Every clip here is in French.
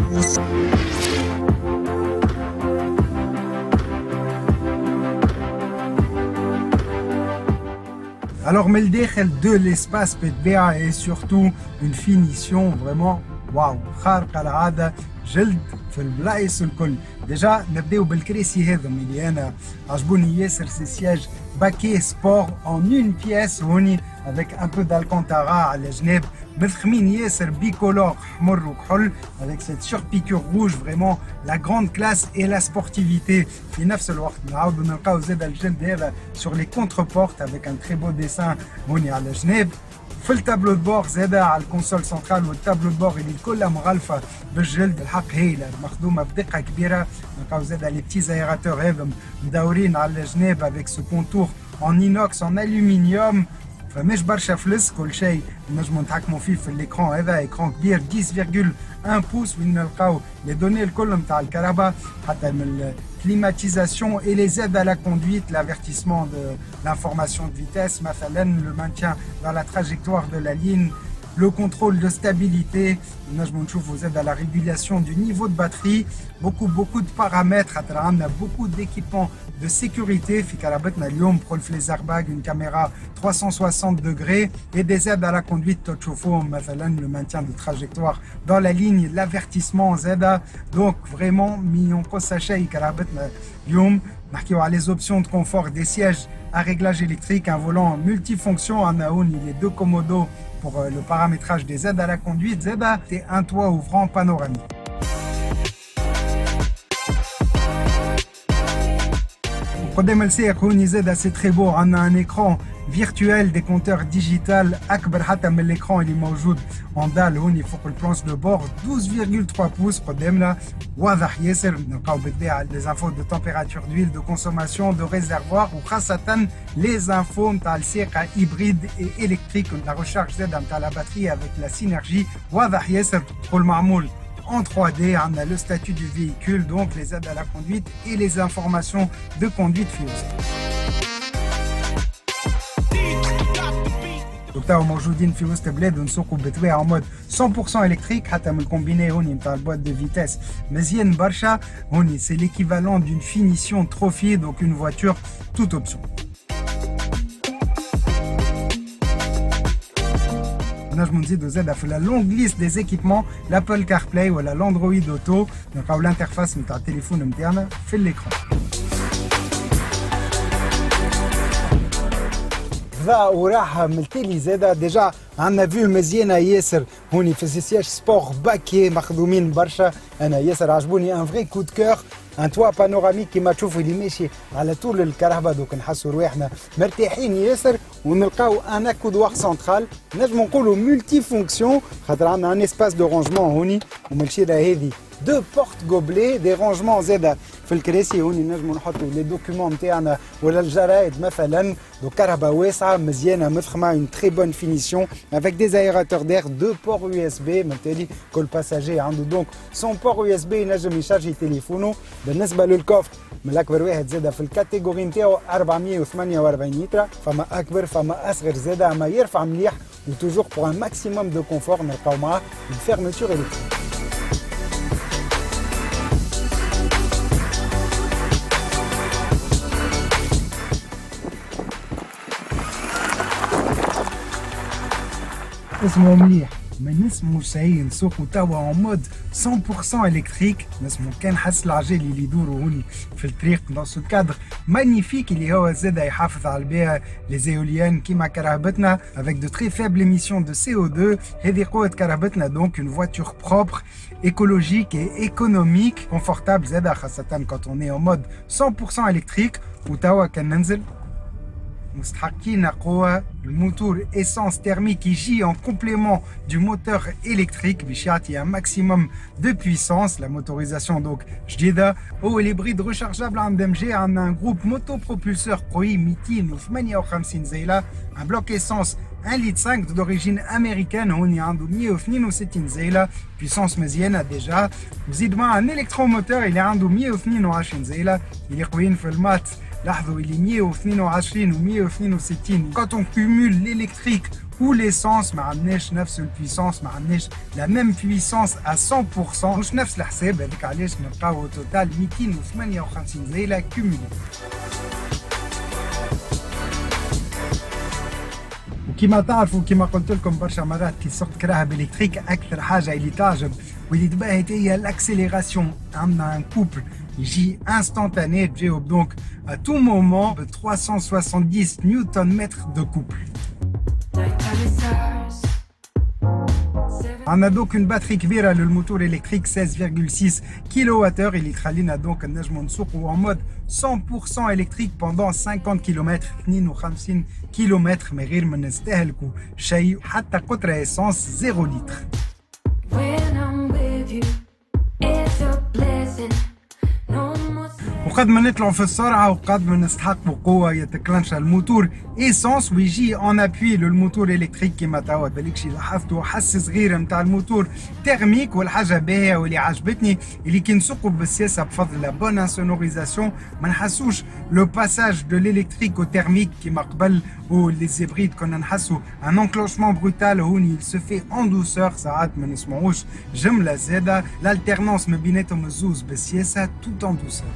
Alors, mais le déchel de l'espace PTBA et surtout une finition vraiment waouh, خارقة العادة جلد في البلايص الكل. ديجا نبداو بالكراسي هذم اللي انا عجبوني ياسر، سي سياج باكي سبور اون اون بياس هوني avec un peu d'alcantara على جناب، مفخمين ياسر بيكولور حمر وكحل avec cette surpiqûre rouge, vraiment la grande classe et la sportivité في نفس الوقت. نعاودو نلقاو زاد الجلد هذا sur les contreportes avec un très beau dessin هوني على جناب. في التابلو دبور زاده على الكونسول سنترال، والتابلو دبور اللي كلها مغلفه بالجلد الحق هايله مخدومه بدقه كبيره. نلقاو زاده لي بتي زايراتور هذم مدورين على الجناب افيك سو كونتور اون اينوكس اون الومنيوم، فماش برشا فلس. كل شيء نجمو نتحكموا فيه في الاكران هذا، اكران كبير 10.1 بوس وين نلقاو لي دوني الكل نتاع الكهرباء، حتى من climatisation et les aides à la conduite, l'avertissement de l'information de vitesse, le maintien dans la trajectoire de la ligne, le contrôle de stabilité, vous aide à la régulation du niveau de batterie, beaucoup de paramètres, on a beaucoup d'équipements de sécurité, les airbags, une caméra 360 degrés et des aides à la conduite, le maintien de trajectoire dans la ligne, l'avertissement ZEDA. Donc vraiment, million les options de confort, des sièges à réglage électrique, un volant multifonction, un Aoun, il est deux commodos pour le paramétrage des aides à la conduite. ZEDA, c'est un toit ouvrant panoramique. قدام السيق هوني زاد سي تري بو، عندنا ان اكران فيرتوال دي كونتور ديجيتال اكبر حتى من الاكران اللي موجود اون دال هوني فوق البلانش دو بور، 12.3 بوس قدامنا واضح ياسر. نلقاو بالطبيعه لي زانفو دو تمبيراتور دويل دو كونسوماسيون دو ريزرفوار، وخاصه لي زانفو نتاع السياقه هيبريد اي الكتريك، لا ريشارج زاد نتاع لا باتري افيك لا سينرجي واضح ياسر. كل معمول en 3D, on a le statut du véhicule, donc les aides à la conduite et les informations de conduite fusée. Donc là, موجودين في وسط بلاد ونسوقوا بالطبيعة en mode 100% électrique، حتى من الكومبيني هوني نتاع البوîte de vitesse مزيان برشا. هوني c'est l'équivalent d'une finition trophy, donc une voiture toute option. نجمو نزيدو زاده في لا لونغ ليست دي زيكيبمون لابل كار بلاي ولا لاندرويد اوتو. نلقاو الانترفاس نتاع التليفون نتاعنا في الاكران. ذا وراحه من التالي زاده ديجا عندنا فيو مزيانه ياسر هوني في سياج سبور باكي مخدومين برشا. انا ياسر عجبوني ان فري كود كور، ان توا بانوراميك كيما تشوفوا اللي ماشي على طول الكهرباء. دوك نحسوا رواحنا مرتاحين ياسر، ونلقاو ان اكودوار سنترال نجمو نقولوا ملتي فونكسيون، خاطر عندنا ان اسباس دو رونجمون هوني، ومن الشيره هذه دو بورت غوبلي دي رونجمون زاده في الكراسي هوني نجمو نحطوا لي دوكيومون نتاعنا ولا الجرايد مثلا. دو كهرباء واسعه مزيانه مفخمه، اون تري بون فينيسيون افيك دي زايراتور دير، دو بور يو اس بي. بالتالي كل باساجي عنده دونك سون بور يو اس بي ينجم يشارجي تليفونه. بالنسبه للكوفر من الاكبر واحد زاده في الكاتيجوري نتاعو 448 لتر، فما اكبر فما اصغر زاده، اما يرفع مليح وتوجور بور ان ماكسيموم دو كونفور. نلقاو معاه الفيرمتور الكتريك. اسمه مليح، ما نسمو شيء نسوقو توا اون مود 100% الكتريك. نسمو كان حس العجالي اللي يدوروا هوني في الطريق دون سو كادر مانيفيك اللي هو زاد يحافظ على البيئه، لي زيوليان كيما كرهبتنا افيك دو تري فابل ايميسيون دو CO2. هذه قوه كرهبتنا، دونك اون فواتور بروبر écologique et économique, confortable زاد خاصه quand on est en mode 100% الكتريك. وتوا كان ننزل مستحقين قوة الموتور essence thermique يجي en complément du moteur électrique باش يعطي un maximum de puissance. La motorisation donc جديدة، هو الهبريد rechargeable عند MG. عندنا un groupe motopropulseur ProI 258 زيلة، un bloc essence 1 litre 5 d'origine américaine هوني عنده 162 زيلة، puissance مزيانة ديجا. نزيد مع un électromoteur اللي عنده 122 زيلة، اللي قويين في المات. لاحظوا اللي 122 و 162 quand on cumule l'électrique ou l'essence ما عندناش نفس البويسونس ما عندناش la même puissance à 100% مش نفس الحساب هذاك علاش نلقاو توتال 258 زيلة كومولي. وكما تعرفوا كما قلت لكم برشا مرات كي سوقت كراهب الكتريك اكثر حاجه اللي تعجب واللي تبهت هي الاكسيليراسيون. عندنا ان كوبل يجي انستانتاني تجاوب دونك à tout moment ب 370 نيوتن متر دو كوبل. عندنا دوك اون باتري كبيره للموتور الكتريك 16,6 كيلووات اور اللي تخلينا دونك نجمو نسوقو en mode 100% électrique pendant 50 km 52 km من غير ما نستهلكوا شيء حتى قطره ايسانس 0 لتر. وقد ما نطلعوا في السرعه وقد ما نستحقوا قوه يتكلنش الموتور ايسانس ويجي اون ابوي للموتور الكتريك كيما توا بالكش لاحظتوا حس صغير نتاع الموتور تيرميك. والحاجه باهيه واللي عجبتني اللي كي نسوقوا بالسياسه بفضل لا بون انسونوريزاسيون ما نحسوش لو باساج دو الالكتريك او تيرميك كيما قبل ولي زيبريد كنا نحسوا ان انكلوشمون بروتال. هوني سو في اون دوسور ساعات ما نسمعوش جمله زاده الالتيرنونس ما بيناتهم الزوز بالسياسه توت اون دوسور.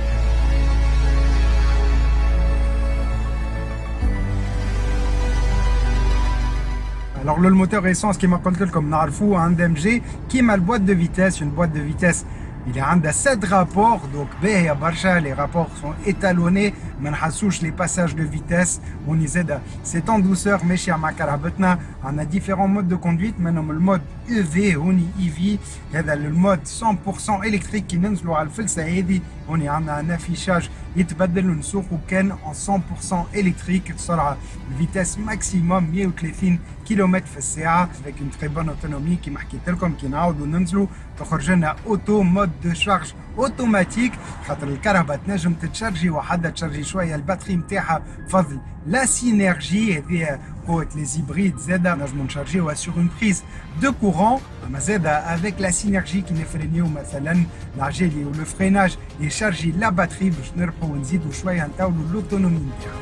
Alors le moteur essence qui m'a dit comme نعرفوه عند MG كيما البوîte de vitesse, une boîte de vitesse il a 7 rapports donc باهية برشا. les rapports sont étalonnés ما نحسوش les passages de vitesse وني زادا c'est en douceur ماشية مع كرهبتنا. عندنا différents modes de conduite منهم المود EV هوني EV هذا المود 100% électrique كي ننزلوا على الفلسة هذه هوني عندنا ان افيشاج يتبدل ونسوقوا كان en 100% électrique سرعة الفيتاس ماكسيموم 130 كم في الساعة avec une très bonne autonomie كيما حكيت لكم. كي نعاودوا ننزلوا تخرج لنا اوتو مود دو شارج اوتوماتيك خاطر الكهرباء تنجم تتشارجي وحدها تشارجي شويه الباتري نتاعها بفضل لا سينرجي هذه قوه لي زيبريد زاده نجمو نشارجيوها سور اون بريز دو كورون. اما زاده افيك لا سينرجي كي نفرينيو مثلا العجالي ولو فريناج يشارجي لا باتري باش نربحو ونزيدو شويه نطولوا لوتونومي نتاعو.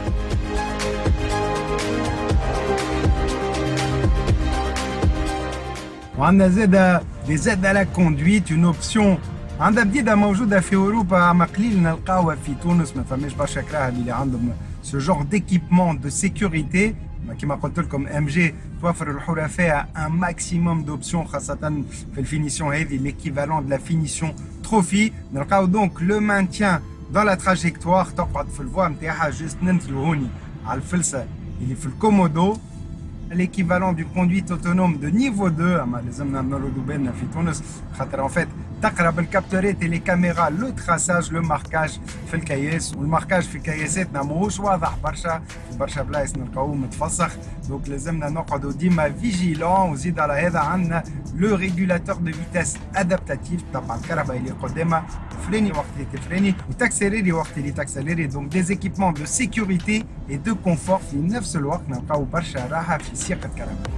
وعندنا زاده دي زاد على كوندويت اون اوبسيون عندها جديده موجوده في اوروبا اما قليل نلقاوها في تونس. ما فماش برشا كراهب اللي عندهم سو جور ديكيبمون دو سيكوريتي. كما قلت لكم ام جي توفر الحرفاء ان ماكسيموم دوبسيون خاصه في الفينيسيون هذه ليكيفالون دو لا فينيسيون تروفي. نلقاو دونك لو مانتيان دون لا تراجيكتوار تقعد في الفوا نتاعها جوست ننزلوا هوني على الفلسه اللي في الكومودو l'équivalent du conduite autonome de niveau 2 اما لازمنا نردوا بالنا في تونس خاطر ان فيت تقرا بالكابتورات لي كاميرا لو تراساج لو ماركاج في الكياس والماركاج في كياساتنا ماهوش واضح برشا في برشا بلايص نلقاوه متفسخ دونك لازمنا نقعدوا ديما فيجيلون. وزيد على هذا عندنا لو ريغولاتور دو فيتاس ادابتاتيف طبعا الكهرباء اللي قدامها تفريني وقت اللي تفريني وتاكسيليري وقت اللي تاكسيليري دونك دي زيكيبمون دو سيكوريتي اي دو كونفور في نفس الوقت نلقاو برشا راحه في سياقه كهرباء.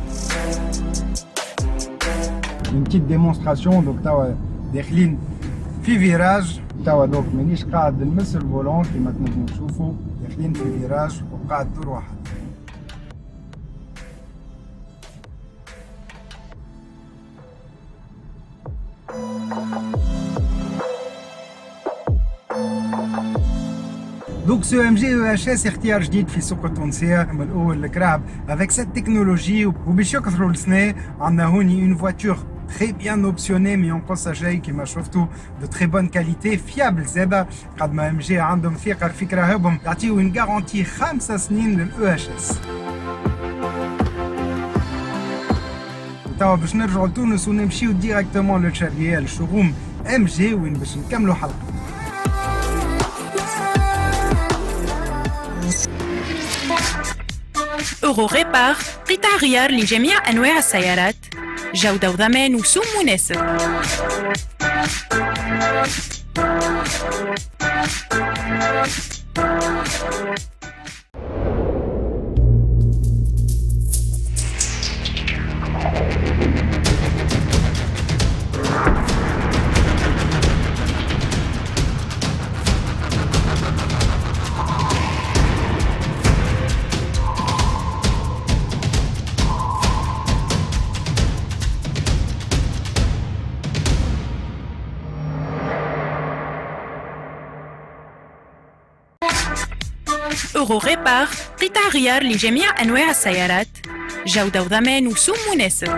une petite démonstration donc توا داخلين في فيراج توا دوك مانيش قاعد نمس الفولون كيما تنجموا تشوفوا داخلين في فيراج وقاعد دور واحد. Donc ce MG EHS اختيار جديد في السوق التونسية من الأول الكراهب avec cette technologie وباش يكثروا السنة عندنا هوني une voiture très bien optionnée mais en passager كما شفتوا de très bonne qualité fiable زادا قد ما MG عندهم ثقة في كراهبهم يعطيو une garantie 5 سنين لل EHS. توا باش نرجعوا لتونس ونمشيو ديريكتومون للشارية الشوروم MG وين باش نكملوا حلقة. أورو ريبار قطع غيار لجميع أنواع السيارات جودة وضمان وسوم مناسب. أورو ريبار قطع غيار لجميع أنواع السيارات، جودة وضمان وسوم مناسب.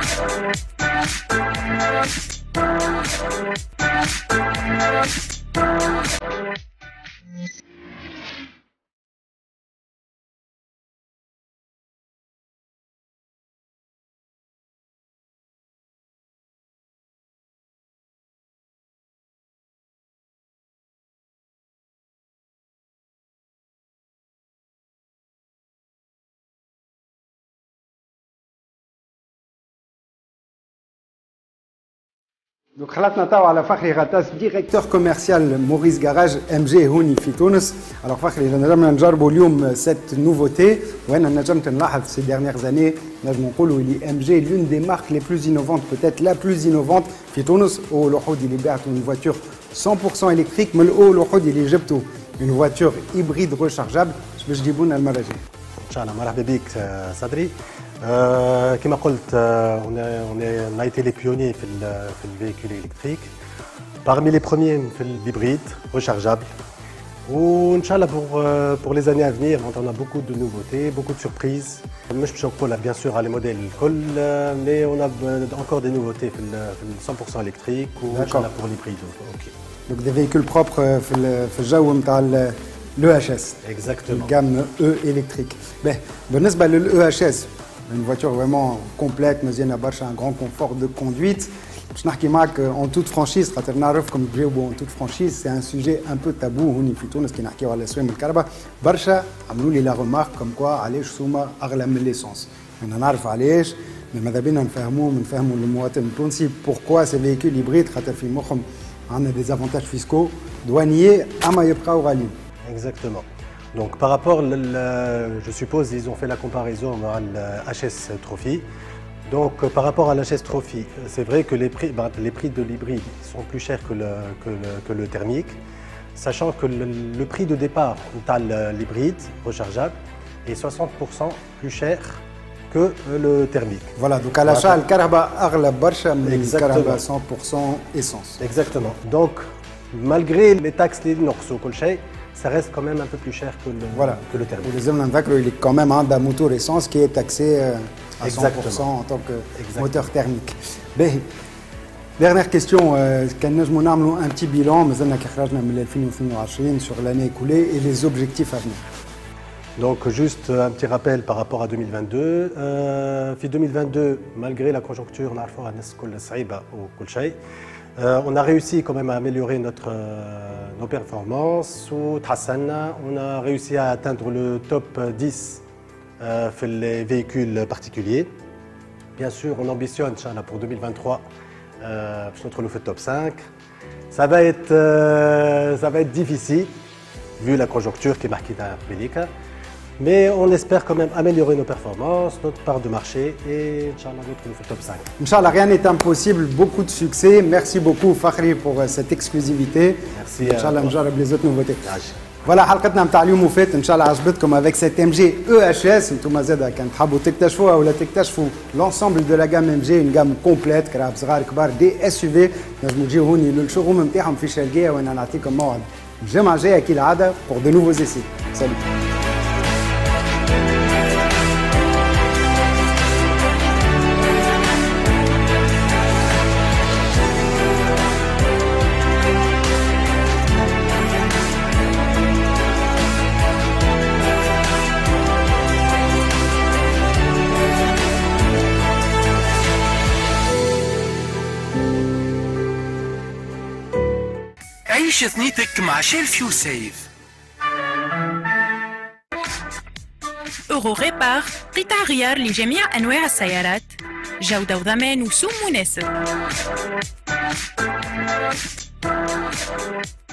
Donc خلطنا توا على فخري غطاس ديريكتور كوميرسيال موريس جاراج ام جي هوني في تونس. Alors فخري نجمنا نجربوا اليوم سيت نوفوتي وانا نجمت نلاحظ ces dernières années نجم نقولوا اللي ام جي l'une des marques les plus innovantes, peut-être la plus innovante في تونس. والوحود اللي بعتوا une voiture 100% électrique من الوحود اللي جبتوا une voiture hybride rechargeable. باش تجيبوا لنا المره الجايه ان شاء الله. مرحبا بك صدري. كما قلت on a été les pionniers في le véhicule électrique, parmi les premiers في l'hybride rechargeable. وإن شاء الله pour les années à venir on a beaucoup de nouveautés, beaucoup de surprises. مش باش نقولها bien sûr على les modèles الكل, mais on a encore des nouveautés في le 100% électrique وإن شاء الله pour l'hybride. OK. Donc des véhicules propres في الجو نتاع l'EHS. Exactement. Gamme E électrique. بالنسبة للEHS, une voiture vraiment complète, مزيانة برشا, un grand confort de conduite. باش نحكي معك en toute franchise, خاطر نعرفكم تجاوبوا en toute franchise, c'est un sujet un peu tabou هوني في تونس كي نحكيو على سوام الكهرباء. برشا عملوا لي لا ريمارك كوم كوا علاش سوما أغلى من ليسونس. أنا نعرف علاش, mais ماذا بينا نفهموا للمواطن التونسي pourquoi ces véhicules hybrides, خاطر في مخهم عندنا des avantages fiscaux douaniers أما يبقاو غاليين. Exactement. Donc par rapport, je suppose ils ont fait la comparaison à l'HS Trophy. Donc par rapport à l'HS Trophy, c'est vrai que les prix de l'hybride sont plus chers que le thermique, sachant que le prix de départ de l'hybride rechargeable est 60% plus cher que le thermique. Voilà, donc à l'achat, le Karaba أغلى برشا من le Karaba 100% essence. Exactement. Donc malgré les taxes les نقصوا كل شيء, ça reste quand même un peu plus cher que le thermique. Les hommes il est quand même un moteur essence qui est taxé à 100% en tant que moteur thermique. Dernière question, quand nous avons un petit bilan, nous avons 2022 sur l'année écoulée et les objectifs à venir. Donc juste un petit rappel par rapport à 2022. في 2022, malgré la conjoncture, نعرفوها الناس كل صعيبة وكل شيء. On a réussi quand même à améliorer nos performances. On a réussi à atteindre le top 10 les véhicules particuliers. Bien sûr, on ambitionne pour 2023 pour le top 5. Ça va être difficile vu la conjoncture qui est marquée dans Belika. Mais on espère quand même améliorer nos performances, notre part de marché et Inch'Allah notre top 5. Inch'Allah, rien n'est impossible, beaucoup de succès. Merci beaucoup Fakhri pour cette exclusivité. Merci. Inch'Allah, نجرب les autres nouveautés. فوالا حلقتنا نتاع اليوم وفات ان شاء الله عجبتكم افيك سيت ام جي او اتش اس. انتم زاده كان تحبوا تكتشفوها ولا تكتشفوا لونسومبل دو لا جام ام جي, اون جام كومبليت كراب صغار كبار دي اس يو في, نجموا تجيو هوني للشوروم نتاعهم في شرقيه, وانا نعطيكم موعد الجمعه الجايه كالعاده بور دو نوفوز ايسي. سالي. عيش ثنيتك مع شيل فيو سيف. أورو ريبار قطع غيار لجميع أنواع السيارات، جودة وضمان وسوم مناسب.